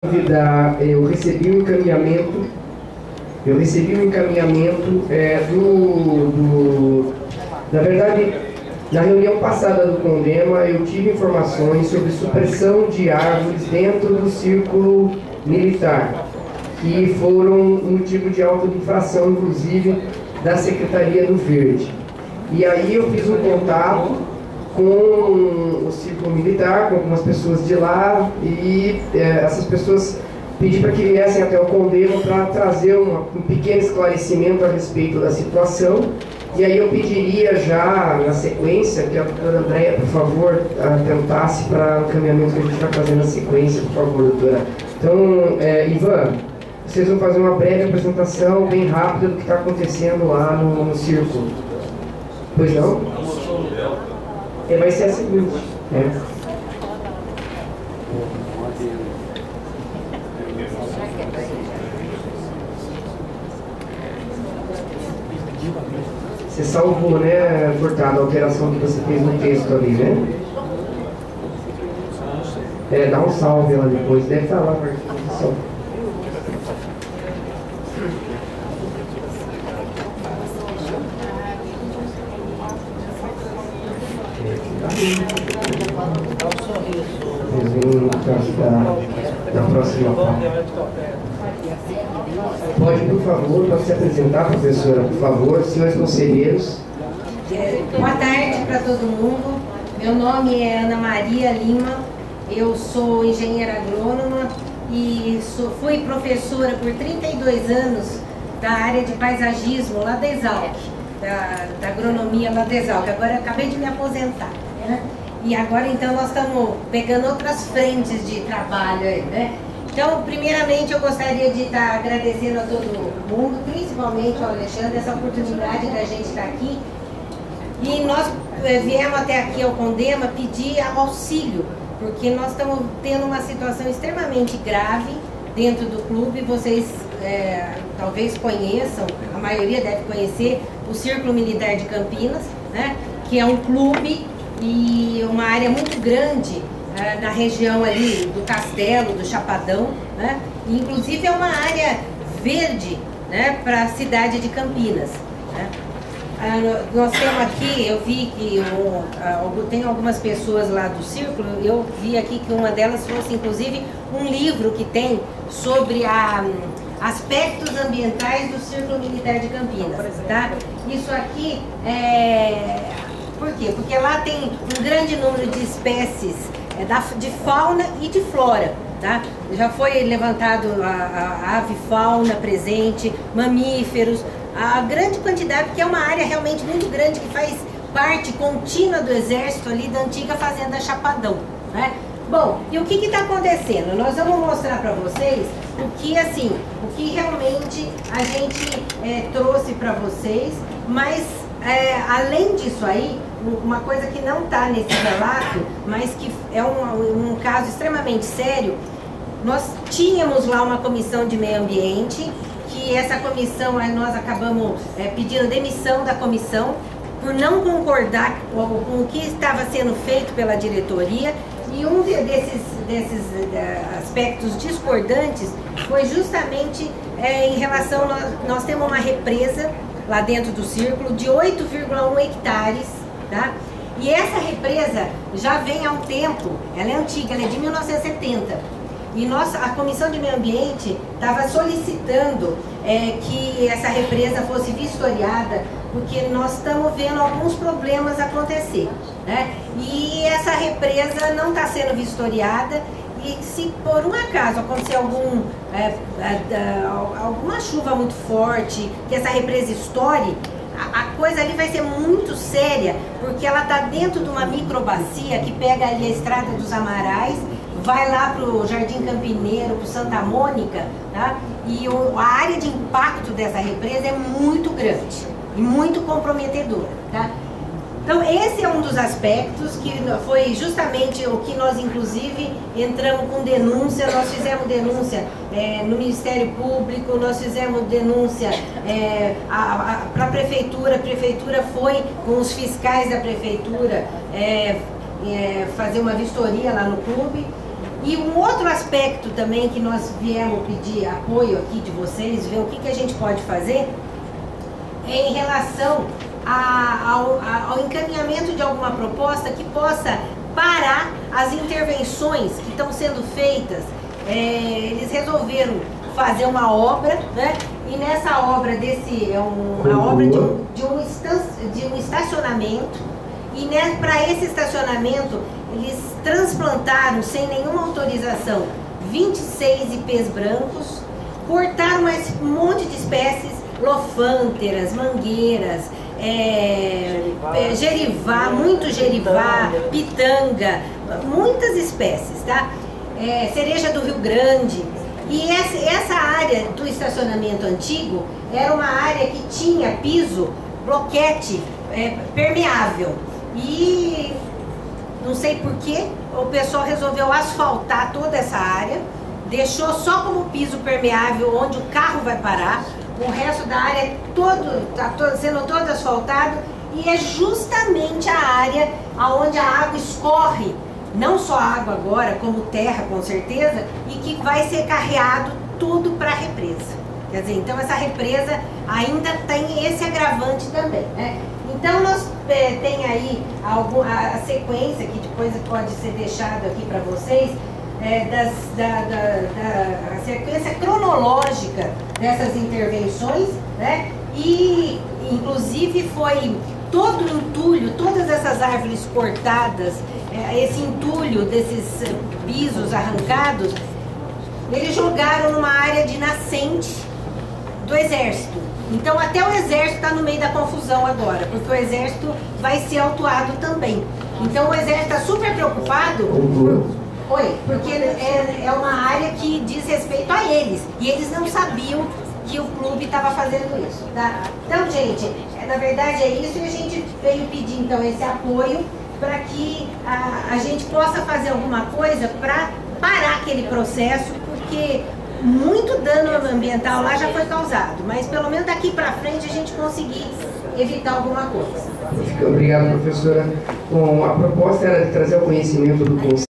Eu recebi um encaminhamento, na verdade, na reunião passada do Condema, eu tive informações sobre supressão de árvores dentro do círculo militar, que foram um motivo de auto de infração, inclusive, da Secretaria do Verde. E aí eu fiz um contato com o círculo militar, com algumas pessoas de lá, e essas pessoas pedi para que viessem até o Condema para trazer um pequeno esclarecimento a respeito da situação. E aí eu pediria já, na sequência, que a doutora Andréia, por favor, atentasse para o encaminhamento que a gente vai fazer na sequência, por favor, doutora. Então, Ivan, vocês vão fazer uma breve apresentação, bem rápida, do que está acontecendo lá no círculo. Pois não? Vai ser a seguinte. Você salvou, né, Furtado, a alteração que você fez no texto ali, né? Dá um salve lá depois, deve estar lá, Marquinhos. Da próxima parte. Pode, por favor, pode se apresentar, professora, por favor, senhores conselheiros. Boa tarde para todo mundo. Meu nome é Ana Maria Lima, eu sou engenheira agrônoma e fui professora por 32 anos da área de paisagismo lá da Exalc, da agronomia lá da Exalc. Agora eu acabei de me aposentar, né? E agora então nós estamos pegando outras frentes de trabalho aí, né? Então, primeiramente, eu gostaria de estar agradecendo a todo mundo, principalmente ao Alexandre, essa oportunidade da gente estar aqui. E nós viemos até aqui ao Condema pedir auxílio, porque nós estamos tendo uma situação extremamente grave dentro do clube. Vocês talvez conheçam, a maioria deve conhecer, o Círculo Militar de Campinas, né? Que é um clube e uma área muito grande na região ali do Castelo, do Chapadão, né? E, inclusive é uma área verde, né, para a cidade de Campinas, né? Nós temos aqui, eu vi que tem algumas pessoas lá do Círculo, eu vi aqui que uma delas trouxe inclusive um livro que tem sobre aspectos ambientais do Círculo Militar de Campinas, tá? Isso aqui por quê? Porque lá tem um grande número de espécies de fauna e de flora, tá? Já foi levantado a avifauna presente, mamíferos, a grande quantidade, porque é uma área realmente muito grande que faz parte contínua do exército ali da antiga fazenda Chapadão, né? Bom, e o que está acontecendo? Nós vamos mostrar para vocês o que realmente a gente trouxe para vocês, mas além disso aí, uma coisa que não está nesse relato, mas que é um caso extremamente sério. Nós tínhamos lá uma comissão de meio ambiente, que essa comissão, nós acabamos pedindo demissão da comissão, por não concordar com o que estava sendo feito pela diretoria, e um desses aspectos discordantes foi justamente em relação, nós temos uma represa lá dentro do círculo de 8,1 hectares, tá? E essa represa já vem há um tempo, ela é antiga, ela é de 1970. E a Comissão de Meio Ambiente estava solicitando que essa represa fosse vistoriada, porque nós estamos vendo alguns problemas acontecer, né? E essa represa não está sendo vistoriada, e se por um acaso acontecer alguma chuva muito forte, que essa represa estoure, a coisa ali vai ser muito séria, porque ela está dentro de uma microbacia que pega ali a Estrada dos Amarais, vai lá para o Jardim Campineiro, para Santa Mônica, tá? E a área de impacto dessa represa é muito grande e muito comprometedora, tá? Então esse é um dos aspectos que foi justamente o que nós inclusive entramos com denúncia. Nós fizemos denúncia no Ministério Público, nós fizemos denúncia para a Prefeitura foi com os fiscais da Prefeitura fazer uma vistoria lá no clube. E um outro aspecto também que nós viemos pedir apoio aqui de vocês, ver o que a gente pode fazer, é em relação ao encaminhamento de alguma proposta que possa parar as intervenções que estão sendo feitas. Eles resolveram fazer uma obra, né? E nessa obra uma obra de um estacionamento, e para esse estacionamento eles transplantaram sem nenhuma autorização 26 ipês brancos, cortaram um monte de espécies, lofânteras, mangueiras, gerivá, muito gerivá, pitanga, muitas espécies, tá? Cereja do Rio Grande. E essa área do estacionamento antigo era uma área que tinha piso, bloquete permeável. E não sei porquê, o pessoal resolveu asfaltar toda essa área, deixou só como piso permeável onde o carro vai parar. O resto da área está sendo todo asfaltado, e é justamente a área onde a água escorre, não só água agora, como terra com certeza, e que vai ser carreado tudo para a represa. Quer dizer, então essa represa ainda tem esse agravante também, né? Então nós tem aí a sequência, que depois pode ser deixado aqui para vocês, a sequência cronológica dessas intervenções, né? E inclusive foi todo o entulho, todas essas árvores cortadas, esse entulho desses pisos arrancados, eles jogaram numa área de nascente do Exército. Então até o Exército está no meio da confusão agora, porque o Exército vai ser autuado também. Então o Exército está super preocupado, porque é uma área que diz respeito a eles, e eles não sabiam que o clube estava fazendo isso, tá? Então, gente, na verdade é isso, e a gente veio pedir então esse apoio para que a gente possa fazer alguma coisa para parar aquele processo, porque muito dano ambiental lá já foi causado, mas pelo menos daqui para frente a gente conseguir evitar alguma coisa. Obrigado, professora. Bom, a proposta era de trazer ao conhecimento do Conselho